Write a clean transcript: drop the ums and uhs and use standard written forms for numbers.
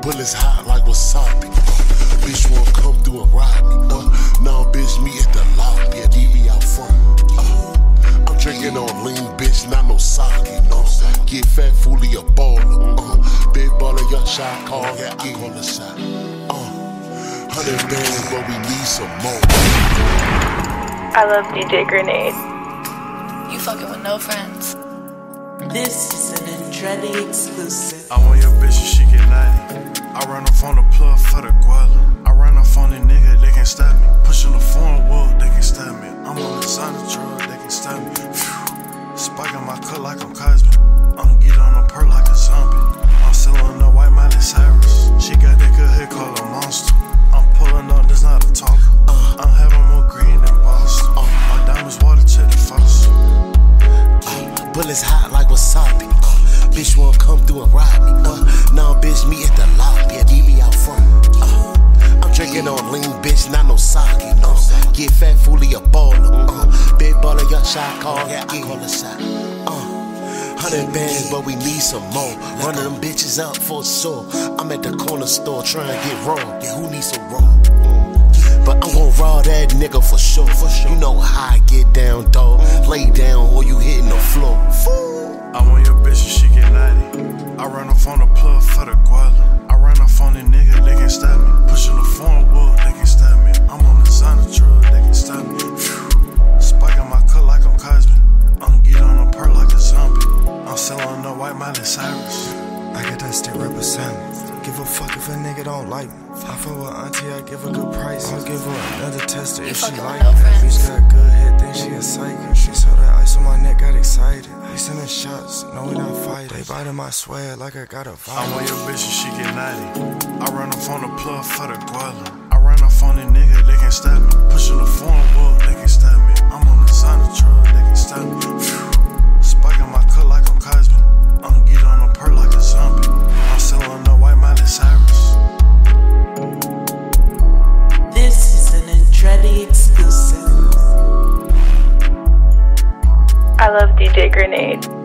Bullets hot like wasabi. Bitch wanna come through and ride me. Nah, bitch, me at the lobby. Yeah, leave me out front. I'm drinking on lean, bitch, not no sake. No, get fat, Foolie, a baller. Big baller, young shot call. Yeah, I call a shot. 100 bands, but we need some more. I love DJ Gren8de. You fucking with no friends. This is an Andrxtti exclusive. I want your bitch and she get naughty. I run off on the plug for the guala. I run off on the nigga, they can't stop me. Pushing the foreign wood, they can't stop me. I'm on the side of drug, they can't stop me. Spiking my cut like I'm Cosby. I'm get on a pearl like a zombie. I'm selling the white Miley Cyrus. She got that good head called a monster. I'm pulling up, this not a talker. I'm having more green than Boston. My diamonds water to the faucet. Bullets hot like wasabi. Bitch wanna come through and ride me. Nah, bitch, me at the lobby. Yeah, leave me out front. I'm drinking on lean, bitch, not no sake. Get fat, Foolie, a baller. Big baller, young shot call. Yeah, I call a shot. 100 bands, but we need some more. Running them bitches up for sure. I'm at the corner store trying to get raw. Yeah, who needs some raw? But I'm gon' raw that nigga for sure. You know how I get down, dog. Lay down or you hitting the floor. I want your bitch and she get naughty. I run off on the plug for the guala. I run off on the nigga, they can't stop me. Pushing the foreign wood, they can't stop me. I'm on the side of drug, they can't stop me. Spiking my cut like I'm Cosby. I'm get on a pearl like a zombie. I'm selling the white Miley Cyrus. I get that still represent. Give a fuck if a nigga don't like me. I fuck with auntie, I give a good price. I'll give her another tester if she like me. Bitch got good head, think she a psycho. She saw that ice on my neck, got excited. They sending shots, no we not fighting. They biting my swag like I got a vibe. I want your bitch and she get naughty. I run off on the plug for the guala. I run off on the nigga, they can't stop me. Pushing the foreign wood, they can't stop me. I'm on the side of drug, they can't stop me. Spiking my cut like I'm Cosby. I'm get on a pearl like a zombie. I'm selling the white Miley Cyrus. This is an Andrxtti exclusive. I love DJ Gren8de.